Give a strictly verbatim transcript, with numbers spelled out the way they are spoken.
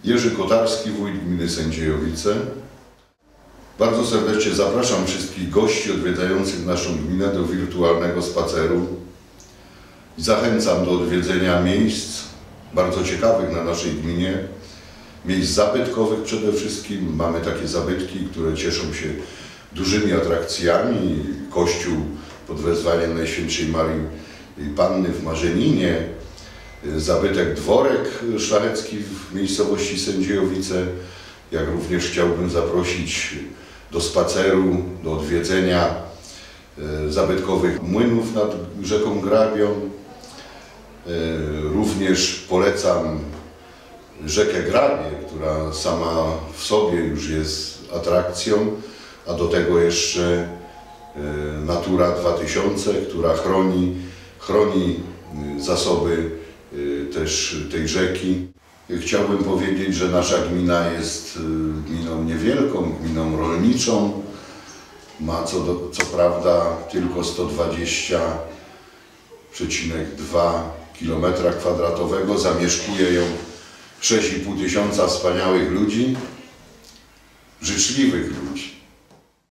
Jerzy Kotarski, wójt gminy Sędziejowice. Bardzo serdecznie zapraszam wszystkich gości odwiedzających naszą gminę do wirtualnego spaceru. Zachęcam do odwiedzenia miejsc bardzo ciekawych na naszej gminie, miejsc zabytkowych przede wszystkim. Mamy takie zabytki, które cieszą się dużymi atrakcjami. Kościół pod wezwaniem Najświętszej Marii Panny w Marzeninie, zabytek Dworek Szlachecki w miejscowości Sędziejowice, jak również chciałbym zaprosić do spaceru, do odwiedzenia zabytkowych młynów nad rzeką Grabią. Również polecam rzekę Grabie, która sama w sobie już jest atrakcją, a do tego jeszcze Natura dwa tysiące, która chroni, chroni zasoby też tej rzeki. Chciałbym powiedzieć, że nasza gmina jest gminą niewielką, gminą rolniczą. Ma co, do, co prawda tylko sto dwadzieścia przecinek dwa kilometra kwadratowego. Zamieszkuje ją sześć i pół tysiąca wspaniałych ludzi, życzliwych ludzi.